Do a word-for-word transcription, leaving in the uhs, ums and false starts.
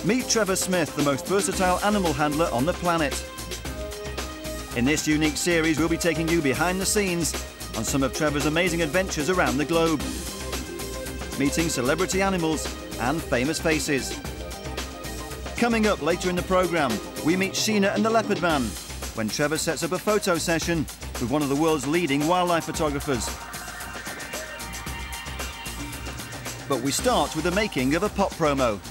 Meet Trevor Smith, the most versatile animal handler on the planet. In this unique series, we'll be taking you behind the scenes on some of Trevor's amazing adventures around the globe, meeting celebrity animals and famous faces. Coming up later in the programme, we meet Sheena and the Leopard Man, when Trevor sets up a photo session with one of the world's leading wildlife photographers. But we start with the making of a pop promo.